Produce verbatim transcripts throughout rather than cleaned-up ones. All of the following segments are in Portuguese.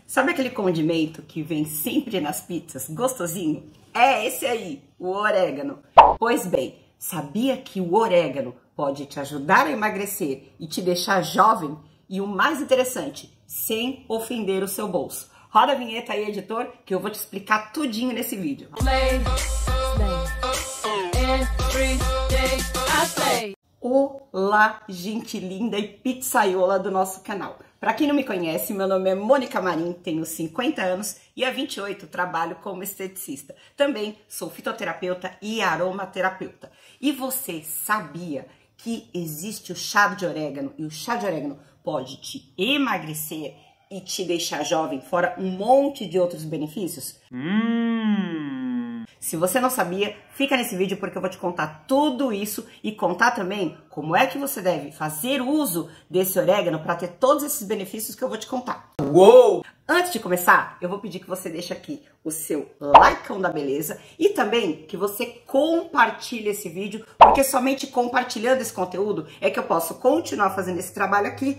Sabe aquele condimento que vem sempre nas pizzas, gostosinho? É esse aí, o orégano. Pois bem, sabia que o orégano pode te ajudar a emagrecer e te deixar jovem? E o mais interessante, sem ofender o seu bolso. Roda a vinheta aí, editor, que eu vou te explicar tudinho nesse vídeo. Play, play. Olá, gente linda e pizzaiola do nosso canal. Para quem não me conhece, meu nome é Mônica Marim, tenho cinquenta anos e há vinte e oito trabalho como esteticista. Também sou fitoterapeuta e aromaterapeuta. E você sabia que existe o chá de orégano e o chá de orégano pode te emagrecer e te deixar jovem, fora um monte de outros benefícios? Hum... Se você não sabia, fica nesse vídeo porque eu vou te contar tudo isso e contar também como é que você deve fazer uso desse orégano para ter todos esses benefícios que eu vou te contar. Uou! Antes de começar, eu vou pedir que você deixe aqui o seu likeão da beleza e também que você compartilhe esse vídeo, porque somente compartilhando esse conteúdo é que eu posso continuar fazendo esse trabalho aqui.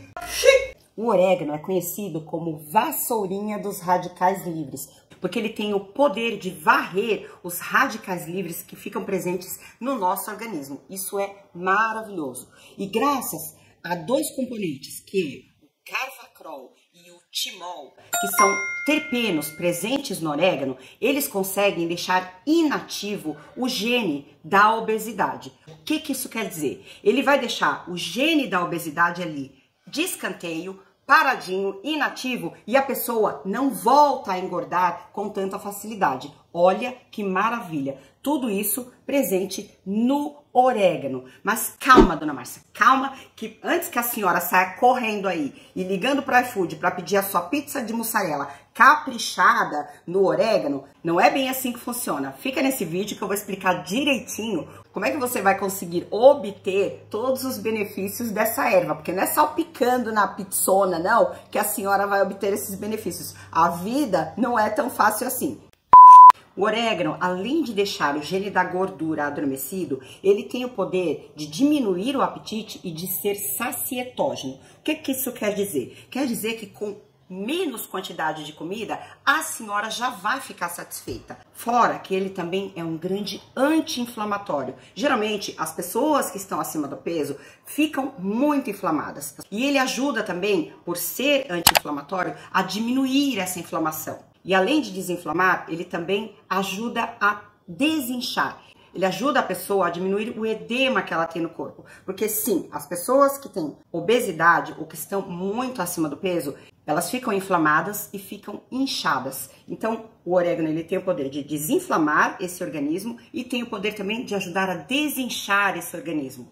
O orégano é conhecido como vassourinha dos radicais livres, porque ele tem o poder de varrer os radicais livres que ficam presentes no nosso organismo. Isso é maravilhoso. E graças a dois componentes, que é o carvacrol e o timol, que são terpenos presentes no orégano, eles conseguem deixar inativo o gene da obesidade. O que que isso quer dizer? Ele vai deixar o gene da obesidade ali de escanteio, paradinho, inativo, e a pessoa não volta a engordar com tanta facilidade. Olha que maravilha! Tudo isso presente no orégano. Mas calma, dona Márcia, calma, que antes que a senhora saia correndo aí e ligando para o iFood para pedir a sua pizza de mussarela caprichada no orégano, não é bem assim que funciona. Fica nesse vídeo que eu vou explicar direitinho como é que você vai conseguir obter todos os benefícios dessa erva, porque não é salpicando na pizzona, não, que a senhora vai obter esses benefícios. A vida não é tão fácil assim. O orégano, além de deixar o gene da gordura adormecido, ele tem o poder de diminuir o apetite e de ser sacietógeno. O que que isso quer dizer? Quer dizer que com menos quantidade de comida, a senhora já vai ficar satisfeita. Fora que ele também é um grande anti-inflamatório. Geralmente, as pessoas que estão acima do peso ficam muito inflamadas. E ele ajuda também, por ser anti-inflamatório, a diminuir essa inflamação. E além de desinflamar, ele também ajuda a desinchar. Ele ajuda a pessoa a diminuir o edema que ela tem no corpo. Porque sim, as pessoas que têm obesidade ou que estão muito acima do peso, elas ficam inflamadas e ficam inchadas. Então, o orégano ele tem o poder de desinflamar esse organismo e tem o poder também de ajudar a desinchar esse organismo.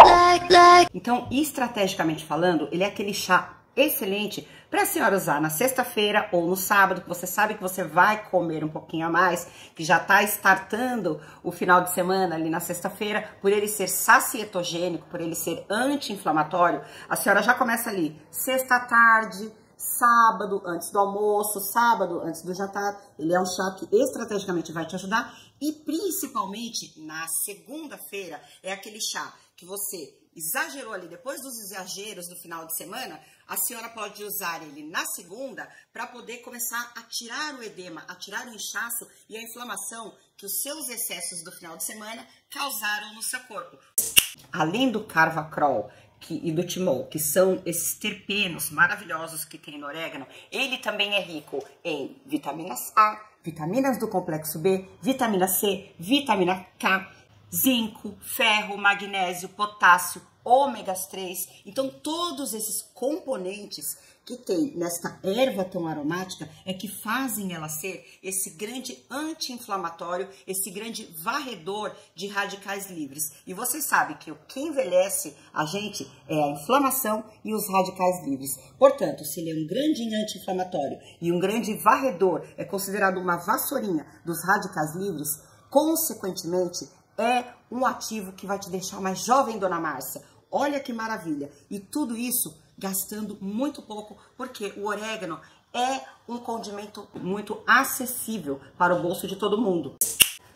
Então, estrategicamente falando, ele é aquele chá excelente para a senhora usar na sexta-feira ou no sábado, que você sabe que você vai comer um pouquinho a mais, que já está startando o final de semana ali na sexta-feira, por ele ser sacietogênico, por ele ser anti-inflamatório, a senhora já começa ali sexta à tarde, sábado antes do almoço, sábado antes do jantar. Ele é um chá que estrategicamente vai te ajudar e principalmente na segunda-feira é aquele chá que você exagerou ali, depois dos exageros do final de semana, a senhora pode usar ele na segunda para poder começar a tirar o edema, a tirar o inchaço e a inflamação que os seus excessos do final de semana causaram no seu corpo. Além do carvacrol que, e do timol, que são esses terpenos maravilhosos que tem no orégano, ele também é rico em vitaminas A, vitaminas do complexo B, vitamina C, vitamina K, zinco, ferro, magnésio, potássio, ômegas três. Então, todos esses componentes que tem nesta erva tão aromática é que fazem ela ser esse grande anti-inflamatório, esse grande varredor de radicais livres. E vocês sabem que o que envelhece a gente é a inflamação e os radicais livres. Portanto, se ele é um grande anti-inflamatório e um grande varredor, é considerado uma vassourinha dos radicais livres, consequentemente, é um ativo que vai te deixar mais jovem, dona Márcia. Olha que maravilha! E tudo isso gastando muito pouco, porque o orégano é um condimento muito acessível para o bolso de todo mundo.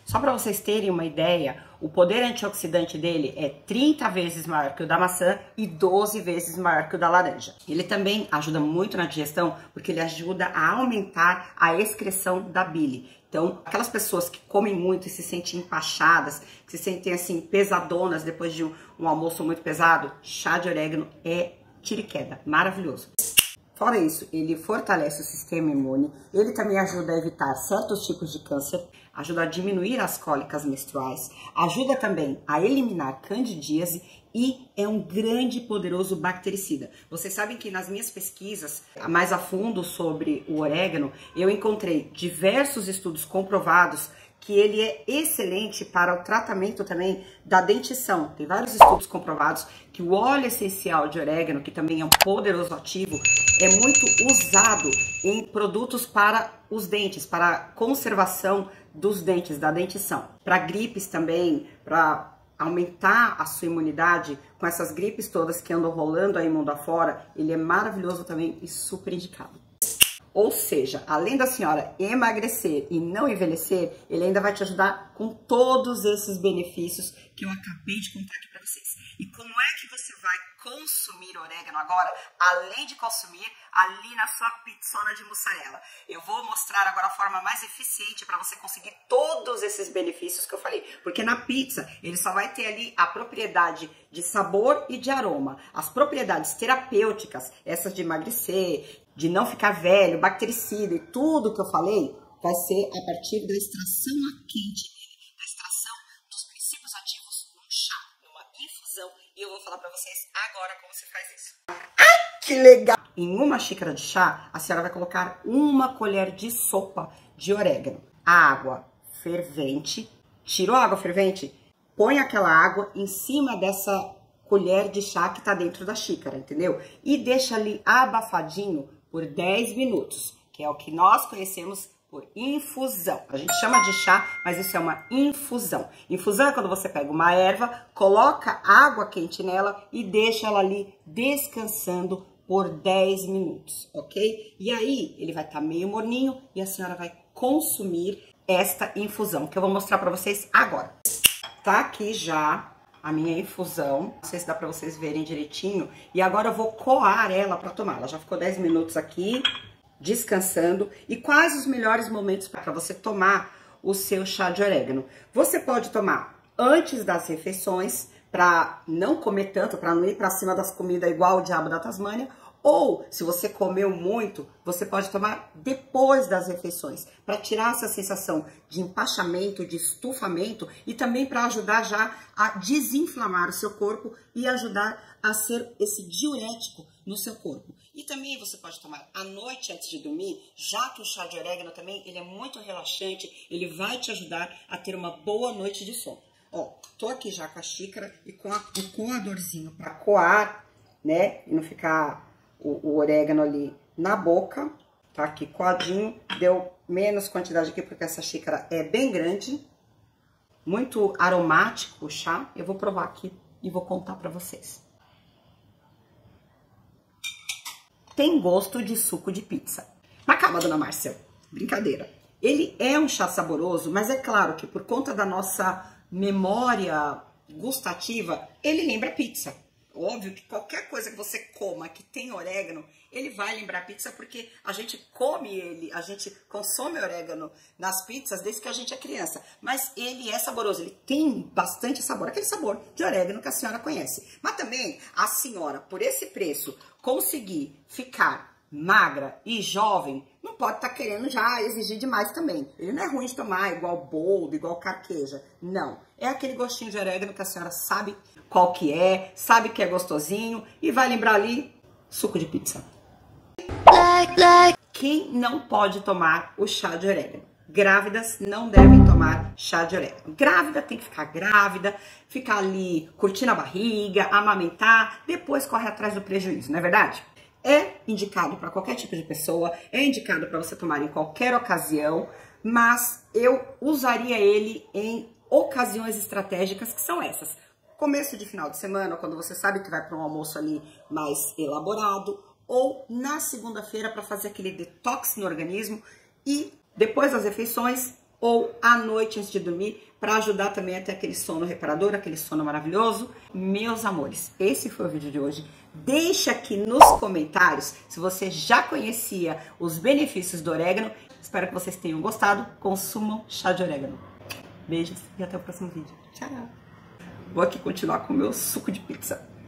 Só para vocês terem uma ideia, o poder antioxidante dele é trinta vezes maior que o da maçã e doze vezes maior que o da laranja. Ele também ajuda muito na digestão, porque ele ajuda a aumentar a excreção da bile. Então, aquelas pessoas que comem muito e se sentem empachadas, que se sentem assim pesadonas depois de um, um almoço muito pesado, chá de orégano é tiro e queda, maravilhoso. Fora isso, ele fortalece o sistema imune, ele também ajuda a evitar certos tipos de câncer, ajuda a diminuir as cólicas menstruais, ajuda também a eliminar candidíase e é um grande e poderoso bactericida. Vocês sabem que nas minhas pesquisas mais a fundo sobre o orégano, eu encontrei diversos estudos comprovados que ele é excelente para o tratamento também da dentição. Tem vários estudos comprovados que o óleo essencial de orégano, que também é um poderoso ativo, é muito usado em produtos para os dentes, para a conservação dos dentes, da dentição. Para gripes também, para aumentar a sua imunidade, com essas gripes todas que andam rolando aí mundo afora, ele é maravilhoso também e super indicado. Ou seja, além da senhora emagrecer e não envelhecer, ele ainda vai te ajudar com todos esses benefícios que eu acabei de contar aqui para vocês. E como é que você vai consumir orégano agora, além de consumir ali na sua pizzona de mussarela? Eu vou mostrar agora a forma mais eficiente para você conseguir todos esses benefícios que eu falei. Porque na pizza, ele só vai ter ali a propriedade de sabor e de aroma. As propriedades terapêuticas, essas de emagrecer, de não ficar velho, bactericida e tudo que eu falei, vai ser a partir da extração a quente, da extração dos princípios ativos num chá, numa infusão. E eu vou falar pra vocês agora como se faz isso. Ah, que legal! Em uma xícara de chá, a senhora vai colocar uma colher de sopa de orégano. A água fervente, tirou a água fervente, põe aquela água em cima dessa colher de chá que tá dentro da xícara, entendeu? E deixa ali abafadinho por dez minutos, que é o que nós conhecemos por infusão. A gente chama de chá, mas isso é uma infusão. Infusão é quando você pega uma erva, coloca água quente nela e deixa ela ali descansando por dez minutos, ok? E aí, ele vai estar meio morninho e a senhora vai consumir esta infusão, que eu vou mostrar pra vocês agora. Tá aqui já a minha infusão, não sei se dá pra vocês verem direitinho, e agora eu vou coar ela pra tomar. Ela já ficou dez minutos aqui, descansando. E quais os melhores momentos para você tomar o seu chá de orégano? Você pode tomar antes das refeições, pra não comer tanto, pra não ir pra cima das comidas igual o diabo da Tasmânia, ou, se você comeu muito, você pode tomar depois das refeições, para tirar essa sensação de empachamento, de estufamento e também para ajudar já a desinflamar o seu corpo e ajudar a ser esse diurético no seu corpo. E também você pode tomar à noite antes de dormir, já que o chá de orégano também ele é muito relaxante, ele vai te ajudar a ter uma boa noite de sono. Ó, tô aqui já com a xícara e com a, o coadorzinho para coar, né, e não ficar O, o orégano ali na boca, tá aqui coadinho, deu menos quantidade aqui porque essa xícara é bem grande, muito aromático o chá. Eu vou provar aqui e vou contar pra vocês. Tem gosto de suco de pizza. Mas calma, dona Márcia, brincadeira. Ele é um chá saboroso, mas é claro que por conta da nossa memória gustativa, ele lembra pizza. Óbvio que qualquer coisa que você coma que tem orégano, ele vai lembrar pizza porque a gente come ele, a gente consome orégano nas pizzas desde que a gente é criança. Mas ele é saboroso, ele tem bastante sabor, aquele sabor de orégano que a senhora conhece. Mas também a senhora, por esse preço, conseguir ficar magra e jovem, não pode estar tá querendo já exigir demais também. Ele não é ruim de tomar igual boldo, igual carqueja, não. É aquele gostinho de orégano que a senhora sabe qual que é, sabe que é gostosinho e vai lembrar ali suco de pizza. Quem não pode tomar o chá de orégano? Grávidas não devem tomar chá de orégano. Grávida tem que ficar grávida, ficar ali curtindo a barriga, amamentar, depois corre atrás do prejuízo, não é verdade? É indicado para qualquer tipo de pessoa, é indicado para você tomar em qualquer ocasião, mas eu usaria ele em ocasiões estratégicas que são essas. Começo de final de semana, quando você sabe que vai para um almoço ali mais elaborado, ou na segunda-feira para fazer aquele detox no organismo e depois das refeições, ou à noite antes de dormir, para ajudar também a ter aquele sono reparador, aquele sono maravilhoso. Meus amores, esse foi o vídeo de hoje. Deixa aqui nos comentários se você já conhecia os benefícios do orégano. Espero que vocês tenham gostado. Consumam chá de orégano. Beijos e até o próximo vídeo. Tchau! Vou aqui continuar com o meu suco de pizza.